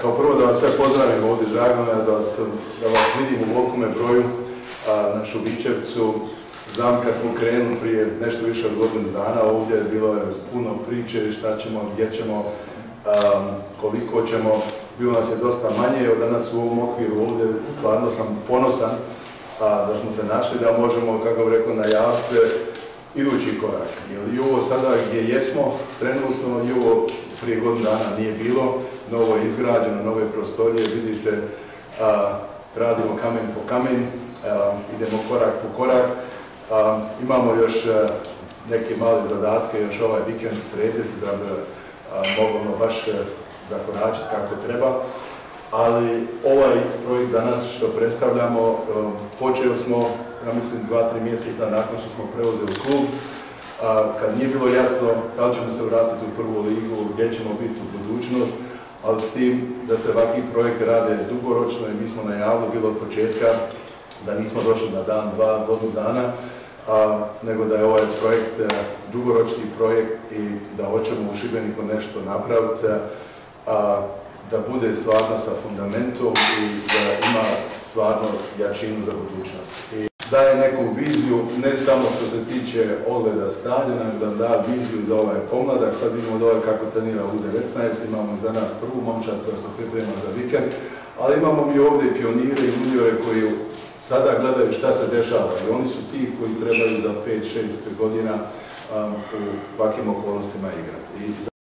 Kao prvo da vas sve pozdravim ovdje, drago me da vas vidim u velikome broju na Šubićevcu. Znam kad smo krenuli prije nešto više od godinu dana, ovdje bilo je puno priče, šta ćemo, gdje ćemo, koliko ćemo. Bilo nas je dosta manje, od danas u ovom okviru ovdje stvarno sam ponosan da smo se našli, da možemo, kako bih rekao, najaviti idući korak. Jer i ovo sada gdje jesmo trenutno i ovo prije godinu dana nije bilo, novo je izgrađeno, nove prostorije, vidite, radimo kamen po kamen, idemo korak po korak. Imamo još neke male zadatke, još ovaj vikend srediti da bi moglo baš zakoračiti kako treba. Ali ovaj projekt danas što predstavljamo, počeli smo, ja mislim, 2-3 mjeseca nakon što smo preuzeli klub, kad nije bilo jasno da li ćemo se vratiti u prvu ligu, gdje ćemo biti u budućnost, ali s tim da se ovakvi projekti rade dugoročno i mi smo najavili bilo od početka da nismo došli na dan, dva, godinu dana, nego da je ovaj projekt dugoročni projekt i da hoćemo u Šibeniku nešto napraviti, da bude stvarno sa fundamentom i da ima stvarno jačinu za budućnost. I daje neku viziju, ne samo što se tiče ogleda stadiona, nego da da viziju za ovaj pomladak. Sad vidimo dole kako trenira U19, imamo za nas prvu momčad koja se priprema za vikend, ali imamo mi ovdje pionire i juniore koji sada gledaju šta se dešava i oni su ti koji trebaju za 5-6 godina u ovakvim okolnostima igrati.